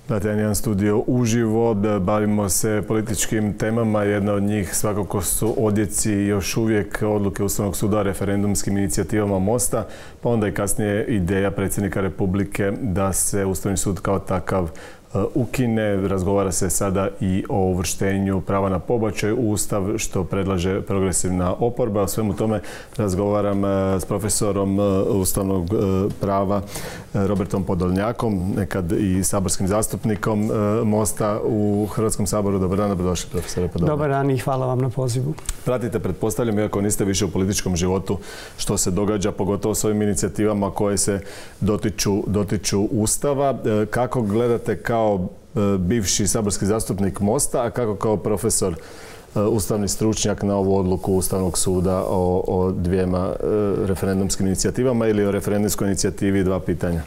Dakle, jedan studio uživo, bavimo se političkim temama. Jedna od njih svakako su odjeci još uvijek odluke Ustavnog suda o referendumskim inicijativama Mosta, pa onda i kasnije ideja predsjednika Republike da se Ustavni sud kao takav ukine. Razgovara se sada i o uvrštenju prava na pobačaj u Ustav, što predlaže progresivna oporba. O svemu tome razgovaram s profesorom ustavnog prava Robertom Podolnjakom, nekad i saborskim zastupnikom Mosta u Hrvatskom saboru. Dobar dan, dobrodošli, profesore Podolnjak. Dobar dan i hvala vam na pozivu. Pratite, pretpostavljam, iako niste više u političkom životu, što se događa, pogotovo s ovim inicijativama koje se dotiču Ustava. Kako gledate kao bivši saborski zastupnik Mosta, a kako kao profesor ustavni stručnjak na ovu odluku Ustavnog suda o dvijema referendumskim inicijativama ili o referendumskoj inicijativi dva pitanja?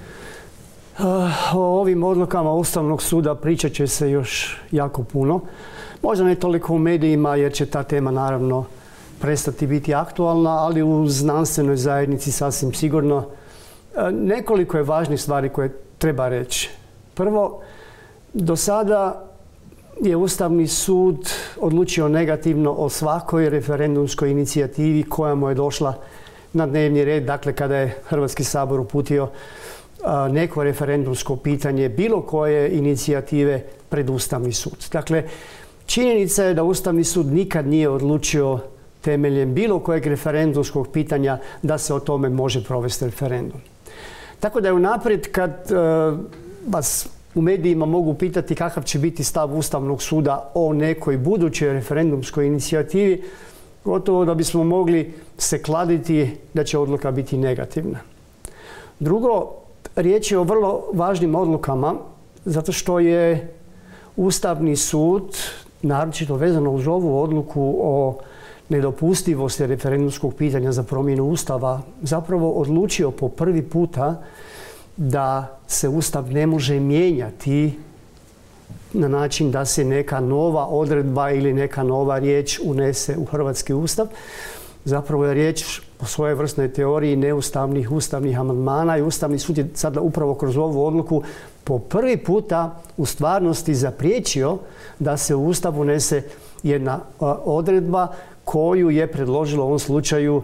O ovim odlukama Ustavnog suda pričat će se još jako puno. Možda ne toliko u medijima jer će ta tema naravno prestati biti aktualna, ali u znanstvenoj zajednici sasvim sigurno. Nekoliko je važnih stvari koje treba reći. Prvo, do sada je Ustavni sud odlučio negativno o svakoj referendumskoj inicijativi koja mu je došla na dnevni red, dakle kada je Hrvatski sabor uputio neko referendumsko pitanje bilo koje inicijative pred Ustavni sud. Dakle, činjenica je da Ustavni sud nikad nije odlučio temeljem bilo kojeg referendumskog pitanja da se o tome može provesti referendum. Tako da je unaprijed kad vas u medijima mogu pitati kakav će biti stav Ustavnog suda o nekoj budućoj referendumskoj inicijativi, gotovo da bismo mogli se kladiti da će odluka biti negativna. Drugo, riječ je o vrlo važnim odlukama zato što je Ustavni sud, naročito vezano uz ovu odluku o nedopustivosti referendumskog pitanja za promjenu Ustava, zapravo odlučio po prvi puta da se Ustav ne može mijenjati na način da se neka nova odredba ili neka nova riječ unese u Hrvatski Ustav. Zapravo je riječ o svojevrsnoj teoriji neustavnih ustavnih amandmana i Ustavni sud je sada upravo kroz ovu odluku po prvi puta u stvarnosti zapriječio da se u Ustav unese jedna odredba koju je predložilo u ovom slučaju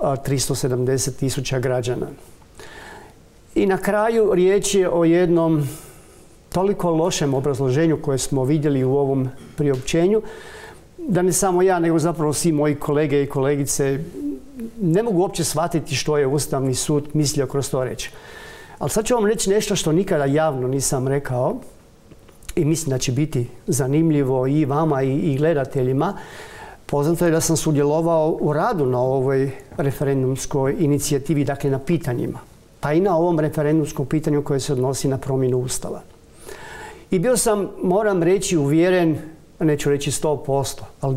370.000 građana. I na kraju riječ je o jednom toliko lošem obrazloženju koje smo vidjeli u ovom priopćenju, da ne samo ja, nego zapravo svi moji kolege i kolegice ne mogu uopće shvatiti što je Ustavni sud mislio kroz to reći. Ali sad ću vam reći nešto što nikada javno nisam rekao i mislim da će biti zanimljivo i vama i gledateljima. Poznato je da sam sudjelovao u radu na ovoj referendumskoj inicijativi, dakle na pitanjima, pa i na ovom referendumskom pitanju koje se odnosi na promjenu Ustava. I bio sam, moram reći, uvjeren, neću reći 100%, ali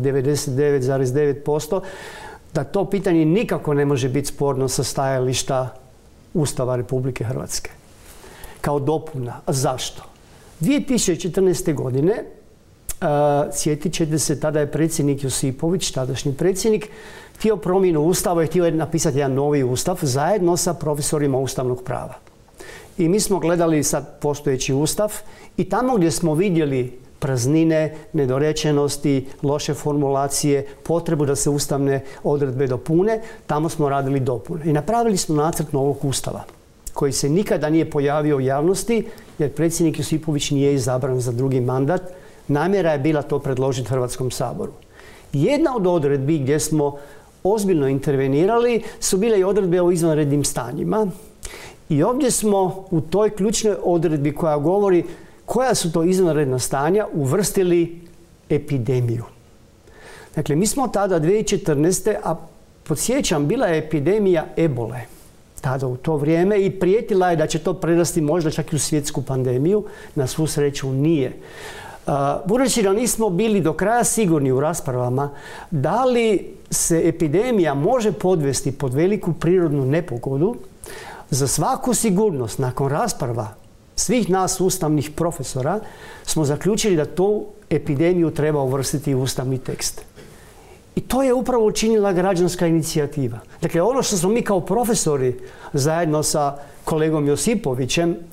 99,9%, da to pitanje nikako ne može biti sporno sa stajališta Ustava Republike Hrvatske. Kao dopuna. A zašto? 2014. godine, sjetit ćete se, tada je predsjednik Josipović, tadašnji predsjednik, htio promjenu Ustava i htio napisati jedan novi Ustav zajedno sa profesorima ustavnog prava. I mi smo gledali sad postojeći Ustav i tamo gdje smo vidjeli praznine, nedorečenosti, loše formulacije, potrebu da se ustavne odredbe dopune, tamo smo radili dopune. I napravili smo nacrt novog Ustava koji se nikada nije pojavio u javnosti jer predsjednik Josipović nije izabran za drugi mandat. Namjera je bila to predložiti Hrvatskom saboru. Jedna od odredbi gdje smo ozbiljno intervenirali su bile i odredbe o izvanrednim stanjima. I ovdje smo u toj ključnoj odredbi koja govori koja su to izvanredna stanja uvrstili epidemiju. Dakle, mi smo tada 2014. a podsjećam, bila je epidemija ebole tada u to vrijeme i prijetila je da će to prerasti možda čak i u svjetsku pandemiju. Na svu sreću nije. Budući da nismo bili do kraja sigurni u raspravama da li se epidemija može podvesti pod veliku prirodnu nepogodu, za svaku sigurnost nakon rasprava svih nas ustavnih profesora smo zaključili da tu epidemiju treba uvrstiti u ustavni tekst. I to je upravo učinila građanska inicijativa. Dakle, ono što smo mi kao profesori zajedno sa kolegom Josipovićem i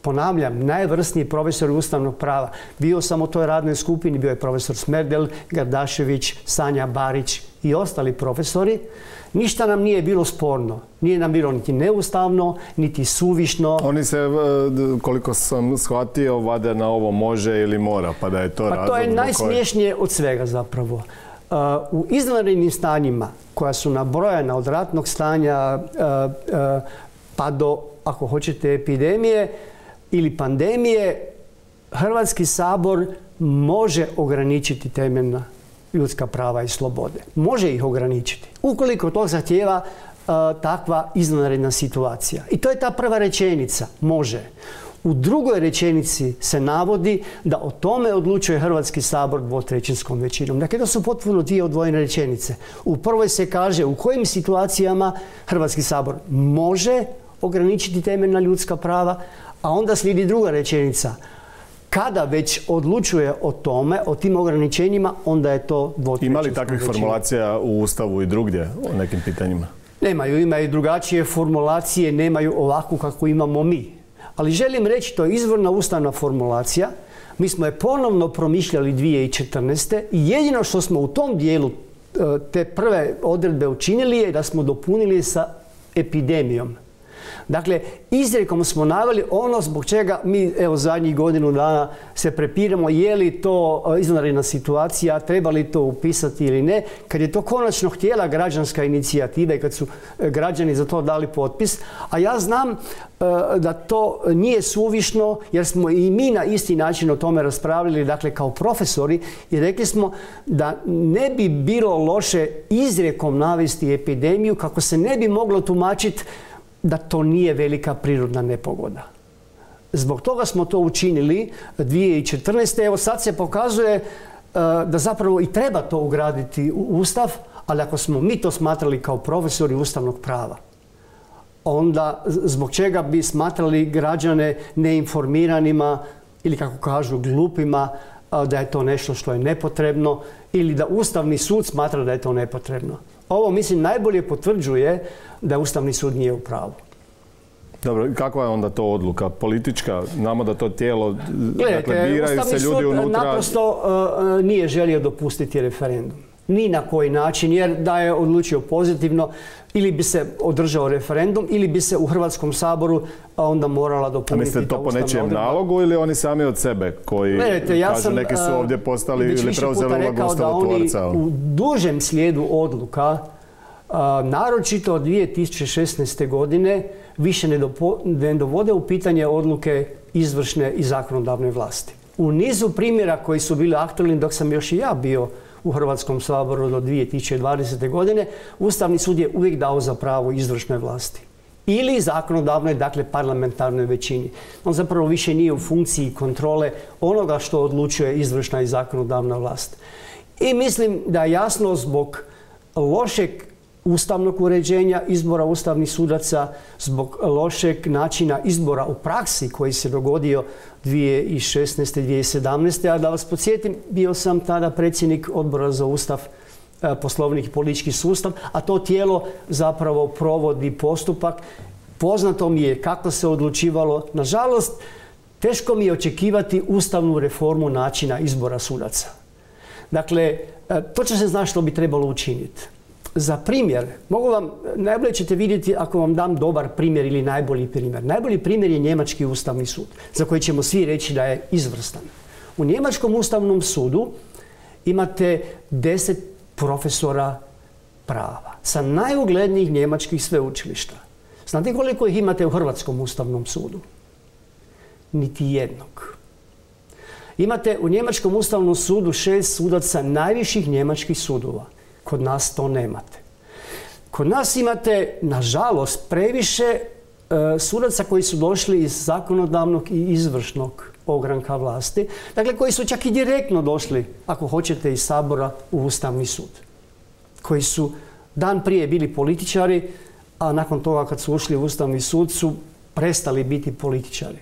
Ponavljam, najvrsniji profesor ustavnog prava. Bio sam u toj radnoj skupini, bio je profesor Smerdel, Gardašević, Sanja Barić i ostali profesori. Ništa nam nije bilo sporno. Nije nam bilo niti neustavno, niti suvišno. Oni se, koliko sam shvatio, vade na ovo može ili mora, pa da je to razlog. Pa to je najsmiješnije od svega zapravo. U izvanrednim stanjima koja su nabrojana od ratnog stanja pa do, ako hoćete, epidemije ili pandemije, Hrvatski sabor može ograničiti temeljna ljudska prava i slobode. Može ih ograničiti. Ukoliko to zahtijeva takva izvanredna situacija. I to je ta prva rečenica. Može. U drugoj rečenici se navodi da o tome odlučuje Hrvatski sabor dvotrećinskom većinom. Dakle, to su potpuno dvije odvojene rečenice. U prvoj se kaže u kojim situacijama Hrvatski sabor može ograničiti temeljna ljudska prava, a onda slijedi druga rečenica. Kada već odlučuje o tome, o tim ograničenjima, onda je to dvotrećinskom većinom. Ima li takvih formulacija u Ustavu i drugdje o nekim pitanjima? Nemaju, imaju drugačije formulacije, nemaju ovakvu kako imamo mi. Ali želim reći, to je izvorna ustavna formulacija. Mi smo je ponovno promišljali 2014. i jedino što smo u tom dijelu te prve odredbe učinili je da smo dopunili sa epidemijom. Dakle, izrijekom smo naveli ono zbog čega mi, evo, zadnjih godinu dana se prepiramo je li to izvanredna situacija, treba li to upisati ili ne. Kad je to konačno htjela građanska inicijativa i kad su građani za to dali potpis, a ja znam da to nije suvišno jer smo i mi na isti način o tome raspravljali, dakle kao profesori, i rekli smo da ne bi bilo loše izrijekom navesti epidemiju kako se ne bi moglo tumačiti da to nije velika prirodna nepogoda. Zbog toga smo to učinili 2014. Evo sad se pokazuje da zapravo i treba to ugraditi u Ustav, ali ako smo mi to smatrali kao profesori ustavnog prava, onda zbog čega bi smatrali građane neinformiranima ili, kako kažu, glupima, da je to nešto što je nepotrebno ili da Ustavni sud smatra da je to nepotrebno. Ovo, mislim, najbolje potvrđuje da Ustavni sud nije u pravu. Dobro, kakva je onda to odluka? Politička? Znamo da to tijelo, dakle, biraju se ljudi unutra. Ustavni sud naprosto nije želio dopustiti referendum. Ni na koji način, jer da je odlučio pozitivno, ili bi se održao referendum, ili bi se u Hrvatskom saboru onda morala dopuniti ta ustavna odredba. A mislite to po nečijem nalogu ili oni sami od sebe koji kažu neki su ovdje postali ili preuzeli ulogu ustavotvorca? U dužem slijedu odluka, naročito od 2016. godine, više ne dovode u pitanje odluke izvršne i zakonodavne vlasti. U nizu primjera koji su bili aktualni dok sam još i ja bio u Hrvatskom saboru do 2020. godine, Ustavni sud je uvijek dao za pravo izvršnoj vlasti. Ili zakonodavnoj, dakle parlamentarnoj većini. On zapravo više nije u funkciji kontrole onoga što odlučuje izvršna i zakonodavna vlast. I mislim da jasno zbog lošeg ustavnog uređenja izbora ustavnih sudaca, zbog lošeg načina izbora u praksi koji se dogodio 2016. 2017. A da vas podsjetim, bio sam tada predsjednik Odbora za Ustav, Poslovnik i politički sustav, a to tijelo zapravo provodi postupak. Poznato mi je kako se odlučivalo. Nažalost, teško mi je očekivati ustavnu reformu načina izbora sudaca. Dakle, točno se zna što bi trebalo učiniti. Za primjer, najbolje ćete vidjeti ako vam dam dobar primjer ili najbolji primjer. Najbolji primjer je Njemački ustavni sud, za koji ćemo svi reći da je izvrstan. U Njemačkom ustavnom sudu imate 10 profesora prava sa najuglednijih njemačkih sveučilišta. Znate koliko ih imate u Hrvatskom ustavnom sudu? Niti jednog. Imate u Njemačkom ustavnom sudu 6 sudaca najviših njemačkih sudova. Kod nas to nemate. Kod nas imate, nažalost, previše sudaca koji su došli iz zakonodavnog i izvršnog ogranka vlasti. Dakle, koji su čak i direktno došli, ako hoćete, iz Sabora u Ustavni sud. Koji su dan prije bili političari, a nakon toga kad su ušli u Ustavni sud su prestali biti političari.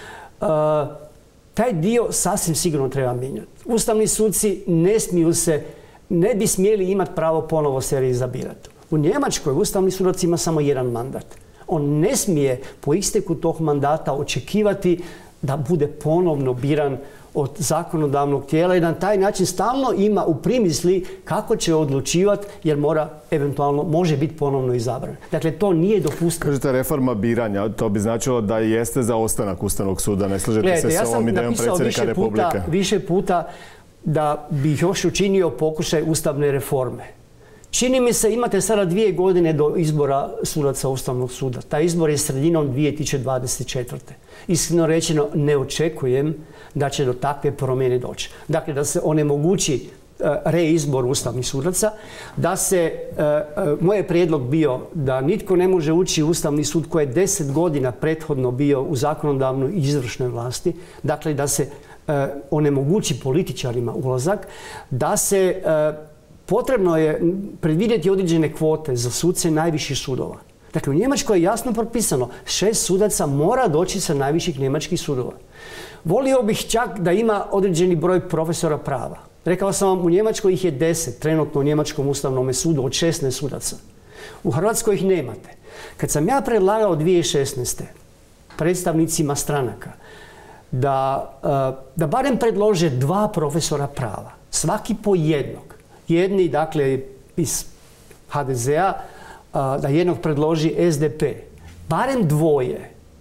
Taj dio sasvim sigurno treba mijenjati. Ustavni suci ne bi smjeli imati pravo ponovo se reizabirati. U Njemačkoj ustavni sudac ima samo jedan mandat. On ne smije po isteku tog mandata očekivati da bude ponovno biran od zakonodavnog tijela i na taj način stalno ima u primisli kako će odlučivati jer eventualno može biti ponovno izabran. Dakle, to nije dopustivo. Kažete reforma biranja, to bi značilo da jeste za ostanak Ustavnog suda. Ne slažete se s ovom idejom predsjednika Republike? Više puta da bih još učinio pokušaj ustavne reforme. Čini mi se, imate sada 2 godine do izbora sudaca Ustavnog suda. Taj izbor je sredinom 2024. Iskreno rečeno, ne očekujem da će do takve promjene doći. Dakle, da se onemogući reizbor ustavnih sudaca, da se, moj je prijedlog bio da nitko ne može ući u Ustavni sud koji je 10 godina prethodno bio u zakonodavnoj i izvršnoj vlasti, dakle da se onemogući političarima ulazak, da se potrebno je predvidjeti određene kvote za suce najviših sudova. Dakle, u Njemačkoj je jasno propisano 6 sudaca mora doći sa najviših njemačkih sudova. Volio bih čak da ima određeni broj profesora prava. Rekao sam vam, u Njemačkoj ih je 10, trenutno u Njemačkom ustavnom sudu od 16 sudaca. U Hrvatskoj ih nemate. Kad sam ja predlagao 2016. predstavnicima stranaka da barem predlože 2 profesora prava, svaki po jednog. Jedni, dakle, iz HDZ-a, da jednog predloži SDP. Barem 2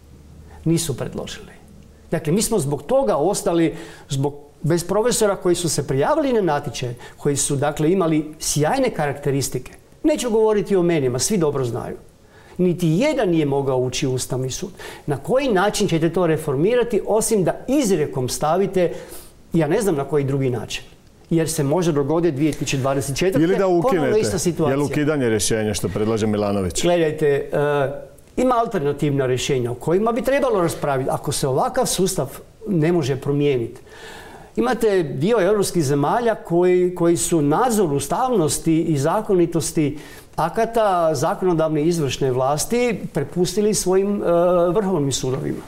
nisu predložili. Dakle, mi smo zbog toga ostali bez profesora koji su se prijavili na natječaj, koji su, dakle, imali sjajne karakteristike. Neću govoriti o menima, svi dobro znaju. Niti jedan nije mogao ući u Ustavni sud. Na koji način ćete to reformirati, osim da izrijekom stavite, ja ne znam na koji drugi način. Jer se može dogoditi 2024. Ili da ukinete. Ista situacija. Je li ukidanje rješenja što predlaže Milanović? Gledajte, ima alternativna rješenja o kojima bi trebalo raspraviti. Ako se ovakav sustav ne može promijeniti. Imate dio europskih zemalja koji su nadzor ustavnosti i zakonitosti akata zakonodavne i izvršne vlasti prepustili svojim vrhovnim sudovima.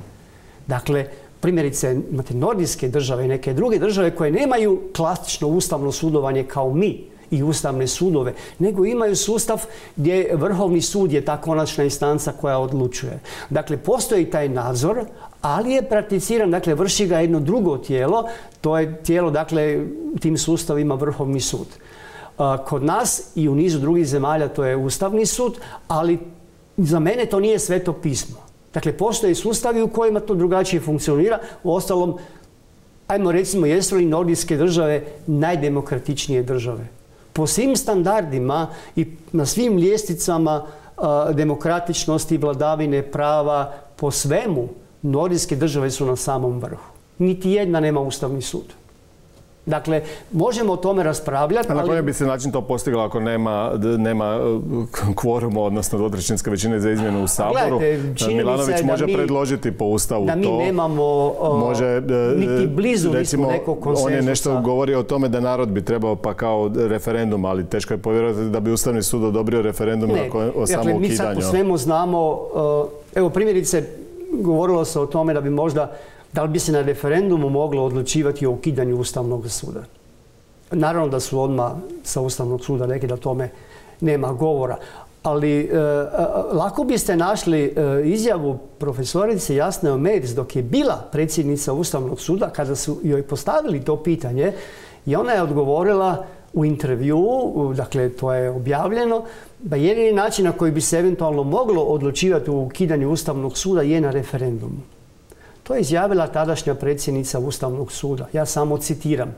Dakle, primjerice, imate nordijske države i neke druge države koje nemaju klasično ustavno sudovanje kao mi i ustavne sudove, nego imaju sustav gdje Vrhovni sud je ta konačna instanca koja odlučuje. Dakle, postoji taj nadzor, ali je prakticiran, dakle, vrši ga jedno drugo tijelo, to je tijelo, dakle, u tim sustavima Vrhovni sud. Kod nas i u nizu drugih zemalja to je Ustavni sud, ali za mene to nije sveto pismo. Dakle, postoje sustavi u kojima to drugačije funkcionira. Uostalom, ajmo recimo, jesu li nordijske države najdemokratičnije države? Po svim standardima i na svim ljestvicama demokratičnosti, vladavine prava, po svemu, nordijske države su na samom vrhu. Niti jedna nema Ustavni sud. Dakle, možemo o tome raspravljati. A na koji bi se način to postiglo ako nema kvoruma, odnosno dvotrećinske većine za izmjenu u Saboru? Milanović može predložiti po Ustavu to. Da mi nemamo niti blizu nismo nekog konsenzusa. On je nešto govorio o tome da narod bi trebao pa kao referendum, ali teško je povjerovati da bi Ustavni sud odobrio referendum o samoukidanju. Mi sad po svemu znamo, evo primjerice, govorilo se o tome da bi možda da li bi se na referendumu moglo odlučivati o ukidanju Ustavnog suda. Naravno da su odmah sa Ustavnog suda rekli da tome nema govora. Ali lako biste našli izjavu profesorice Jasne Omejec dok je bila predsjednica Ustavnog suda kada su joj postavili to pitanje i ona je odgovorila u intervjuu, dakle to je objavljeno, da jedini način na koji bi se eventualno moglo odlučivati o ukidanju Ustavnog suda je na referendumu. To je izjavila tadašnja predsjednica Ustavnog suda. Ja samo citiram.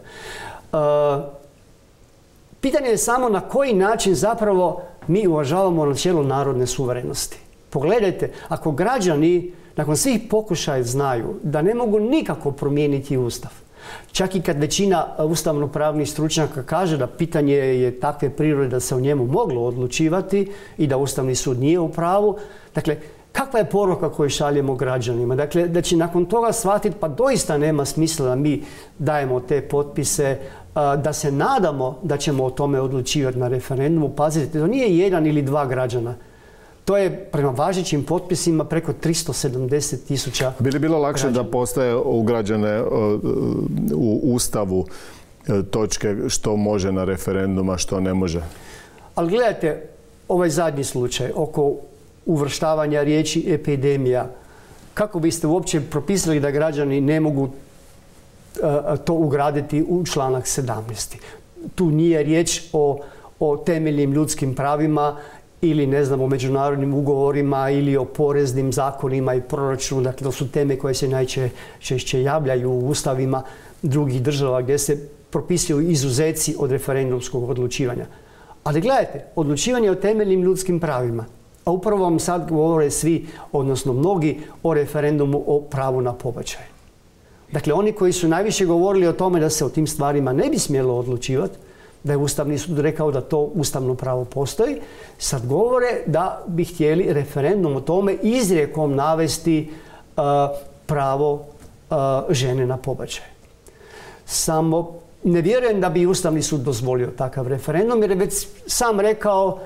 Pitanje je samo na koji način zapravo mi uvažavamo načelo narodne suverenosti. Pogledajte, ako građani nakon svih pokušaja znaju da ne mogu nikako promijeniti Ustav, čak i kad većina ustavno-pravnih stručnjaka kaže da pitanje je takve prirode da se o njemu moglo odlučivati i da Ustavni sud nije u pravu, dakle, kakva je poruka koju šaljemo građanima? Dakle, da će nakon toga shvatiti pa doista nema smisla da mi dajemo te potpise, da se nadamo da ćemo o tome odlučivati na referendumu. Pazite, to nije 1 ili 2 građana. To je prema važećim potpisima preko 370.000 Bi li bilo lakše građana. Da postoje ugrađene u Ustavu točke što može na referendum, a što ne može? Ali gledajte, ovaj zadnji slučaj oko uvrštavanja riječi epidemija. Kako biste uopće propisali da građani ne mogu to ugraditi u članak 17. Tu nije riječ o temeljnim ljudskim pravima ili ne znam o međunarodnim ugovorima ili o poreznim zakonima i proračunu. Dakle, to su teme koje se najčešće javljaju u ustavima drugih država gdje se propisuju izuzeci od referendumskog odlučivanja. Ali gledajte, odlučivanje o temeljnim ljudskim pravima, a upravo vam sad govore svi, odnosno mnogi, o referendumu o pravu na pobačaj. Dakle, oni koji su najviše govorili o tome da se o tim stvarima ne bi smjelo odlučivati, da je Ustavni sud rekao da to ustavno pravo postoji, sad govore da bi htjeli referendum o tome izrijekom navesti pravo žene na pobačaj. Samo ne vjerujem da bi Ustavni sud dozvolio takav referendum, jer je već sam rekao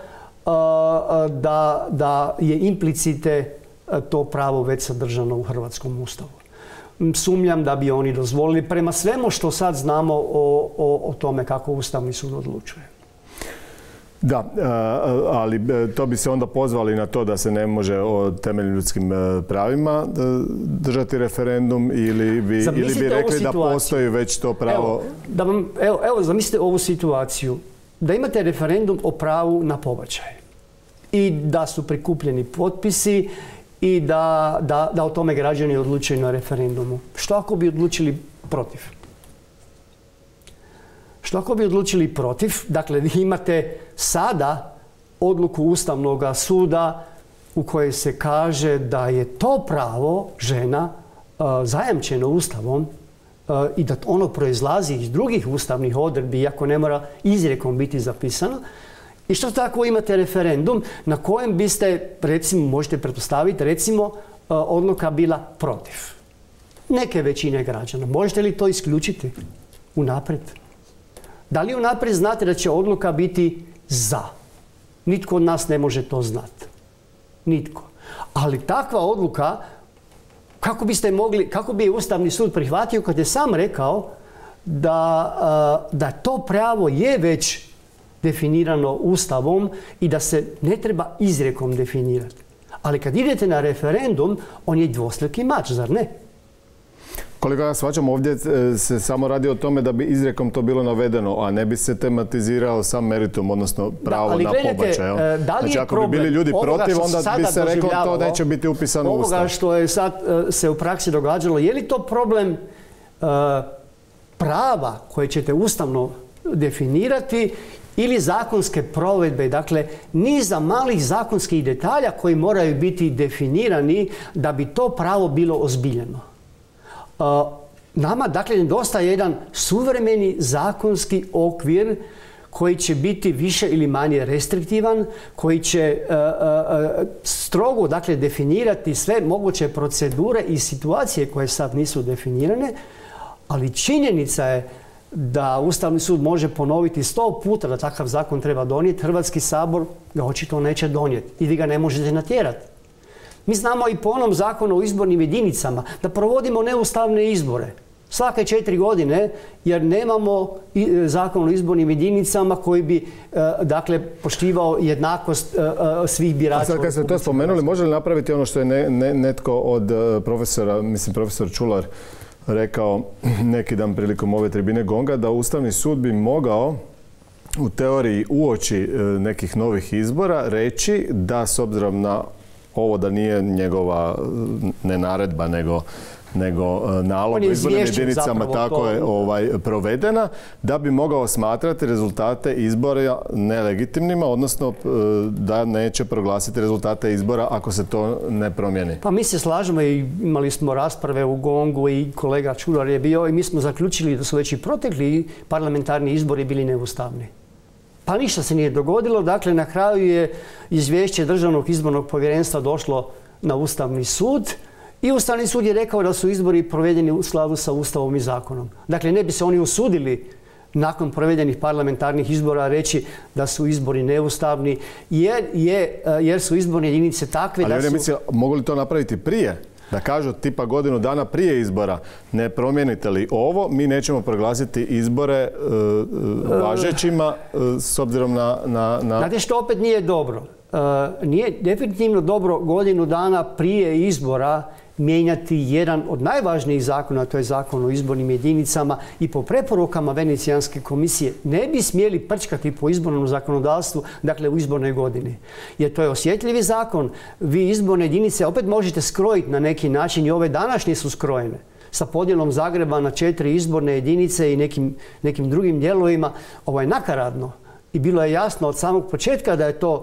da je implicite to pravo već sadržano u Hrvatskom ustavu. Sumnjam da bi oni dozvolili prema svemu što sad znamo o tome kako Ustavni sud odlučuje. Da, ali to bi se onda pozvali na to da se ne može o temeljnim ljudskim pravima držati referendum ili bi rekli da postoji već to pravo? Evo, zamislite ovu situaciju. Da imate referendum o pravu na pobačaj i da su prikupljeni potpisi i da o tome građani odlučuju na referendumu. Što ako bi odlučili protiv? Što ako bi odlučili protiv? Dakle, vi imate sada odluku Ustavnog suda u kojoj se kaže da je to pravo žena zajamčeno Ustavom i da ono proizlazi iz drugih ustavnih odredbi, iako ne mora izrijekom biti zapisano. I što tako imate referendum na kojem biste, recimo, možete pretpostaviti, recimo, odluka bila protiv neke većine građana. Možete li to isključiti unaprijed? Da li unaprijed znate da će odluka biti za? Nitko od nas ne može to znati. Nitko. Ali takva odluka, kako bi Ustavni sud prihvatio kad je sam rekao da to pravo je već definirano Ustavom i da se ne treba izrijekom definirati. Ali kad idete na referendum, on je dvostruki mač, zar ne? Koliko ja shvaćam, ovdje se samo radi o tome da bi izrijekom to bilo navedeno, a ne bi se tematizirao sam meritum, odnosno pravo na pobačaj. Znači, ako bi bili ljudi protiv, onda bi se reklo to neće biti upisano u Ustav. Ovoga što je sad se u praksi događalo, je li to problem prava koje ćete ustavno definirati ili zakonske provedbe, dakle niza malih zakonskih detalja koji moraju biti definirani da bi to pravo bilo ozbiljeno. Nama, dakle, nedostaje jedan suvremeni zakonski okvir koji će biti više ili manje restriktivan, koji će strogo, dakle, definirati sve moguće procedure i situacije koje sad nisu definirane, ali činjenica je da Ustavni sud može ponoviti 100 puta da takav zakon treba donijeti, Hrvatski sabor ga očito neće donijeti i vi ga ne možete natjerati. Mi znamo i po onom zakonu o izbornim jedinicama da provodimo neustavne izbore svake 4 godine jer nemamo zakon o izbornim jedinicama koji bi dakle poštivao jednakost svih birača. Sad kad ste to spomenuli, može li napraviti ono što je netko od profesora, mislim profesor Čular, rekao neki dan prilikom ove tribine Gonga, da Ustavni sud bi mogao u teoriji uoči nekih novih izbora reći da s obzirom na ovo da nije njegova ne naredba nego nalog u izbornim jedinicama tako je provedena, da bi mogao smatrati rezultate izbora nelegitimnima, odnosno da neće proglasiti rezultate izbora ako se to ne promijeni. Pa mi se slažemo i imali smo rasprave u Gongu i kolega Čular je bio i mi smo zaključili da su već i protekli parlamentarni izbori bili neustavni. Pa ništa se nije dogodilo, dakle na kraju je izvješće Državnog izbornog povjerenstva došlo na Ustavni sud i Ustavni sud je rekao da su izbori provedeni u skladu sa Ustavom i zakonom. Dakle, ne bi se oni usudili nakon provedenih parlamentarnih izbora reći da su izbori neustavni jer su izborne jedinice takve da su... Ali mislim, mogu li to napraviti prije? Da kažu tipa godinu dana prije izbora ne promijenite li ovo, mi nećemo proglasiti izbore važećima s obzirom na... Znate što opet nije dobro? nije definitivno dobro godinu dana prije izbora mijenjati jedan od najvažnijih zakona, to je Zakon o izbornim jedinicama, i po preporukama Venecijanske komisije ne bi smjeli prčkati po izbornom zakonodavstvu, dakle u izbornoj godini. Jer to je osjetljivi zakon. Vi izborne jedinice opet možete skrojiti na neki način i ove današnje su skrojene sa podjelom Zagreba na 4 izborne jedinice i nekim drugim dijelovima. Ovo je nakaradno i bilo je jasno od samog početka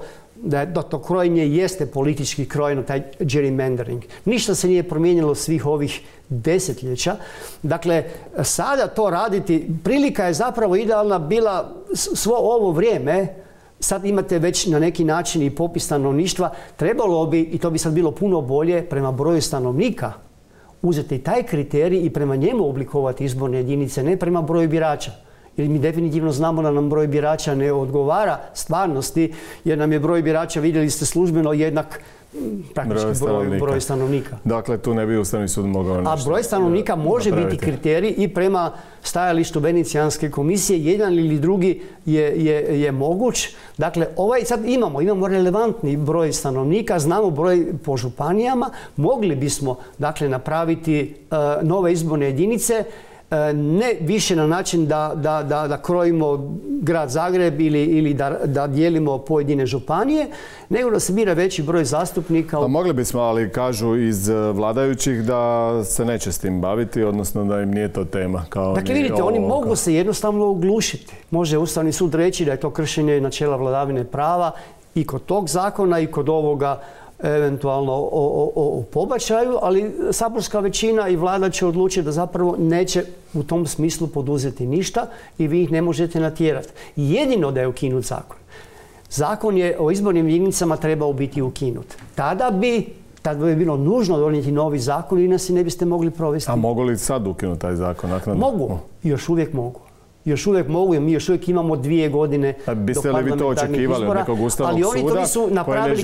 da to krojenje jeste politički krojeno, taj gerrymandering. Ništa se nije promijenilo svih ovih desetljeća. Dakle, sada to raditi, prilika je zapravo idealna bila svo ovo vrijeme. Sad imate već na neki način i popis stanovništva. Trebalo bi, i to bi sad bilo puno bolje, prema broju stanovnika uzeti taj kriterij i prema njemu oblikovati izborne jedinice, ne prema broju birača. Jer mi definitivno znamo da nam broj birača ne odgovara stvarnosti, jer nam je broj birača, vidjeli ste, službeno jednak praktički broj stanovnika. Dakle, tu ne bi Ustavni sud mogao nešto. A broj stanovnika može biti kriterij i prema stajalištu Venecijanske komisije, jedan ili drugi je moguć. Dakle, sad imamo relevantni broj stanovnika, znamo broj po županijama, mogli bismo dakle napraviti nove izborne jedinice, ne više na način da krojimo grad Zagreb ili da dijelimo pojedine županije, nego da se bira veći broj zastupnika. Pa mogli bismo, ali kažu iz vladajućih da se neće s tim baviti, odnosno da im nije to tema. Dakle, vidite, oni mogu se jednostavno oglušiti. Može Ustavni sud reći da je to kršenje načela vladavine prava i kod tog zakona i kod ovoga eventualno o pobačaju, ali saborska većina i vlada će odlučiti da zapravo neće u tom smislu poduzeti ništa i vi ih ne možete natjerati. Jedino da je ukinut zakon. Zakon je o izbornim jedinicama trebao biti ukinut. Tada bi bilo nužno donijeti novi zakon i nas ne biste mogli provesti. A mogu li sad ukinuti taj zakon? Mogu. Još uvijek mogu. Još uvijek mogu, jer mi još uvijek imamo 2 godine do parlamentarnih izbora. Biste li vi to očekivali od nekog Ustavnog suda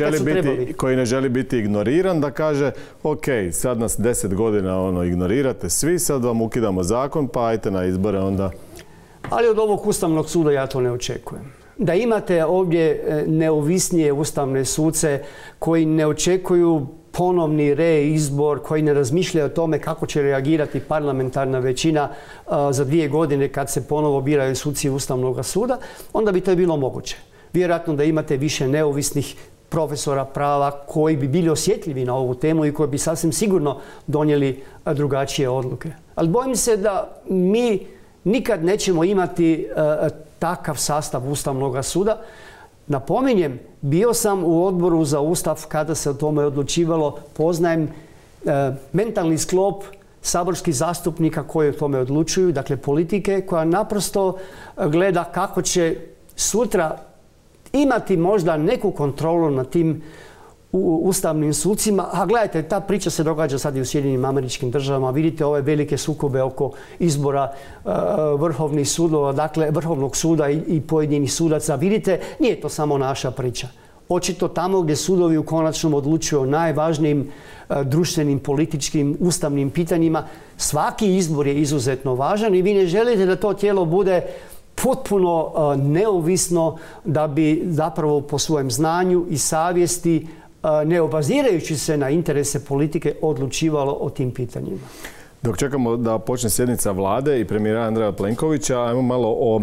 koji ne želi biti ignoriran, da kaže ok, sad nas 10 godina ignorirate svi, sad vam ukidamo zakon, pa ajte na izbore onda. Ali od ovog Ustavnog suda ja to ne očekujem. Da imate ovdje neovisnije ustavne suce koji ne očekuju ponovni reizbor, koji ne razmišljaju o tome kako će reagirati parlamentarna većina za 2 godine kad se ponovo biraju suci Ustavnog suda, onda bi to bilo moguće. Vjerojatno da imate više neovisnih profesora prava koji bi bili osjetljivi na ovu temu i koji bi sasvim sigurno donijeli drugačije odluke. Ali bojim se da mi nikad nećemo imati takav sastav Ustavnog suda. Napominjem, bio sam u Odboru za Ustav kada se o tome odlučivalo, poznajem mentalni sklop saborskih zastupnika koji o tome odlučuju, dakle politike koja naprosto gleda kako će sutra imati možda neku kontrolu nad tim ustavnim sucima. A gledajte, ta priča se događa sad i u Sjedinjenim Američkim Državama. Vidite ove velike sukobe oko izbora vrhovnih sudova, dakle Vrhovnog suda i pojedinih sudaca. Vidite, nije to samo naša priča. Očito tamo gdje sudovi u konačnom odlučuju o najvažnijim društvenim, političkim, ustavnim pitanjima, svaki izbor je izuzetno važan i vi ne želite da to tijelo bude potpuno neovisno, da bi zapravo po svojem znanju i savjesti, ne obazirajući se na interese politike, odlučivalo o tim pitanjima. Dok čekamo da počne sjednica vlade i premijera Andreja Plenkovića, ajmo malo o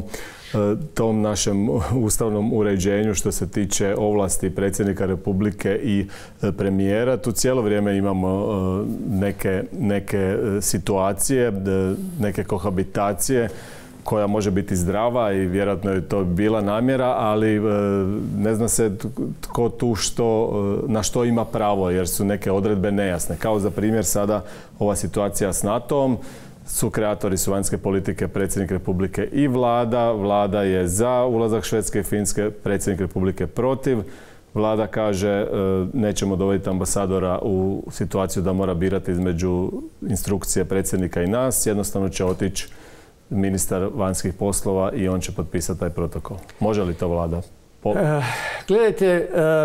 tom našem ustavnom uređenju što se tiče ovlasti predsjednika Republike i premijera. Tu cijelo vrijeme imamo neke situacije, neke kohabitacije koja može biti zdrava i vjerojatno je to bila namjera, ali ne zna se tko tu na što ima pravo, jer su neke odredbe nejasne. Kao za primjer sada ova situacija s NATO-om, sukreatori su vanjske politike predsjednik Republike i vlada. Vlada je za ulazak Švedske i Finske, predsjednik Republike protiv. Vlada kaže nećemo dovoditi ambasadora u situaciju da mora birati između instrukcije predsjednika i nas, jednostavno će otići ministar vanjskih poslova i on će potpisati taj protokol. Može li to vlada? Gledajte,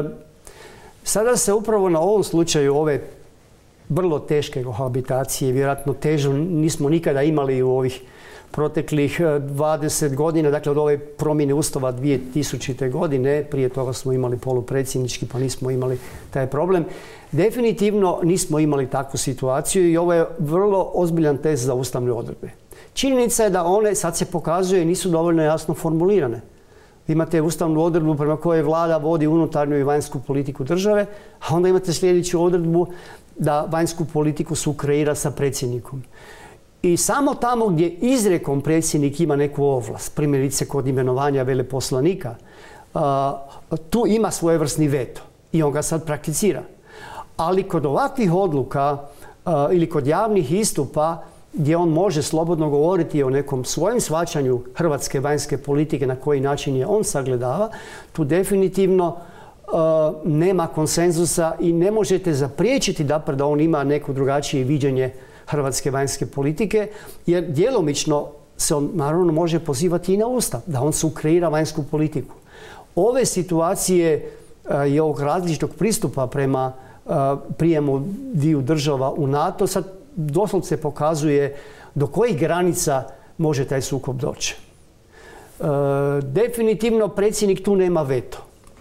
sada se upravo na ovom slučaju ove vrlo teške kohabitacije, vjerojatno težu nismo nikada imali u ovih proteklih 20 godina, dakle od ove promjene Ustava 2000. godine, prije toga smo imali polupredsjednički pa nismo imali taj problem, definitivno nismo imali takvu situaciju i ovo je vrlo ozbiljan test za ustavne odredbe. Činjenica je da one, sad se pokazuje, nisu dovoljno jasno formulirane. Imate ustavnu odredbu prema kojoj vlada vodi unutarnju i vanjsku politiku države, a onda imate sljedeću odredbu da vanjsku politiku sukreira sa predsjednikom. I samo tamo gdje izrijekom predsjednik ima neku ovlast, primjerice kod imenovanja veleposlanika, tu ima svojevrsni veto i on ga sad prakticira. Ali kod ovakvih odluka ili kod javnih istupa gdje on može slobodno govoriti o nekom svojem shvaćanju hrvatske vanjske politike, na koji način je on sagledava, tu definitivno nema konsenzusa i ne možete zapriječiti da on ima neko drugačije viđenje hrvatske vanjske politike, jer djelomično se on naravno može pozivati i na Ustav, da on sukreira vanjsku politiku. Ove situacije i ovog različitog pristupa prema prijemu dviju država u NATO sad doslovce pokazuje do kojih granica može taj sukob doći. Definitivno predsjednik tu nema veto.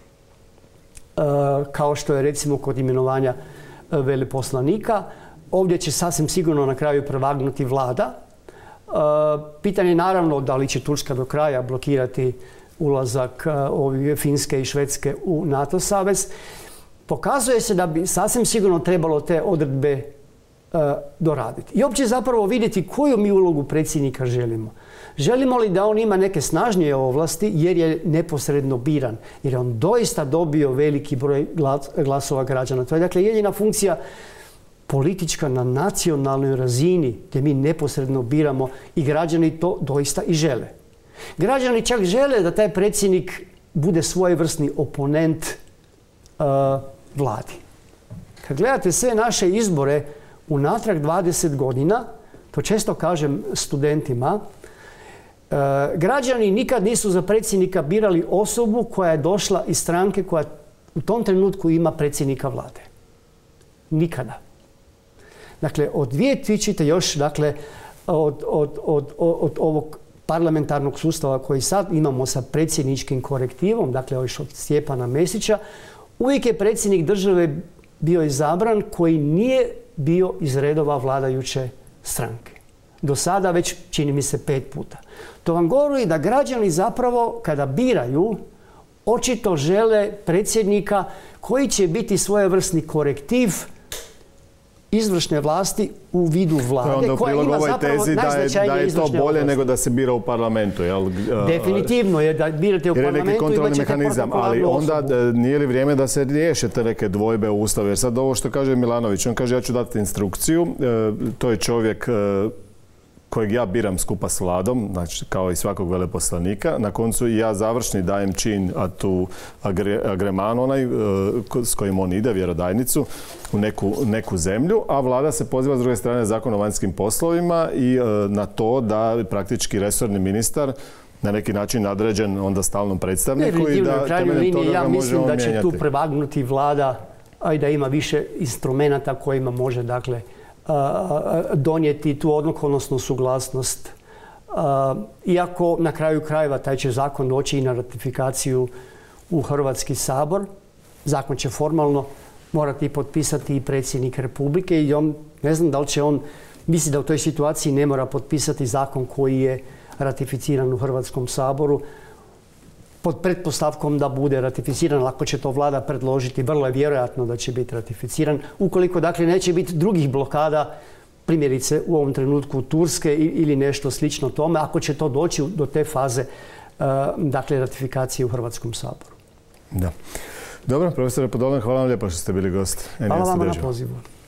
Kao što je recimo kod imenovanja veleposlanika. Ovdje će sasvim sigurno na kraju prevagnuti vlada. Pitanje je naravno da li će Turska do kraja blokirati ulazak Finske i Švedske u NATO savez. Pokazuje se da bi sasvim sigurno trebalo te odredbe doraditi. I uopće zapravo vidjeti koju mi ulogu predsjednika želimo. Želimo li da on ima neke snažnije ovlasti jer je neposredno biran, jer je on doista dobio veliki broj glasova građana. To je dakle jedina funkcija politička na nacionalnoj razini gdje mi neposredno biramo i građani to doista i žele. Građani čak žele da taj predsjednik bude svojevrsni oponent vladi. Kad gledate sve naše izbore unatrag 20 godina, to često kažem studentima, građani nikad nisu za predsjednika birali osobu koja je došla iz stranke koja u tom trenutku ima predsjednika vlade. Nikada. Dakle, od 2000. još, dakle, od ovog parlamentarnog sustava koji sad imamo sa predsjedničkim korektivom, dakle, još od Stjepana Mesića, uvijek je predsjednik države bio izabran koji nije bio iz redova vladajuće stranke. Do sada već, čini mi se, 5 puta. To vam govori da građani zapravo, kada biraju, očito žele predsjednika koji će biti svojevrsni korektiv izvršne vlasti u vidu vlade, koja ima zapravo najznačajnije izvršne ovlasti. Da je to bolje nego da se bira u parlamentu, jel? Definitivno je da birate u parlamentu i imat ćete protokolarnu osobu. Ali onda nije li vrijeme da se riješe te neke dvojbe u Ustavu? Jer sad ovo što kaže Milanović, on kaže ja ću dati instrukciju, to je čovjek kojeg ja biram skupa s vladom, znači kao i svakog veleposlanika. Na koncu i ja završni dajem čin tu agreman onaj s kojim on ide, vjerodajnicu, u neku zemlju, a vlada se poziva s druge strane Zakon o vanjskim poslovima i na to da praktički resorni ministar na neki način nadređen onda stalnom predstavniku i da temeljem toga ga može on mijenjati. Ja mislim da će tu prevagnuti vlada, a i da ima više instrumenata kojima može, dakle, donijeti tu odluku, odnosno suglasnost. Iako na kraju krajeva taj će zakon doći i na ratifikaciju u Hrvatski sabor. Zakon će formalno morati potpisati i predsjednik Republike i on, ne znam da li će on, misli da u toj situaciji ne mora potpisati zakon koji je ratificiran u Hrvatskom saboru pod pretpostavkom da bude ratificiran, ako će to vlada predložiti, vrlo je vjerojatno da će biti ratificiran. Ukoliko, dakle, neće biti drugih blokada, primjerice u ovom trenutku Turske ili nešto slično tome, ako će to doći do te faze, dakle, ratifikacije u Hrvatskom saboru. Da. Dobro, profesore Podolnjak, hvala vam lijepo što ste bili gost. Hvala vam na pozivu.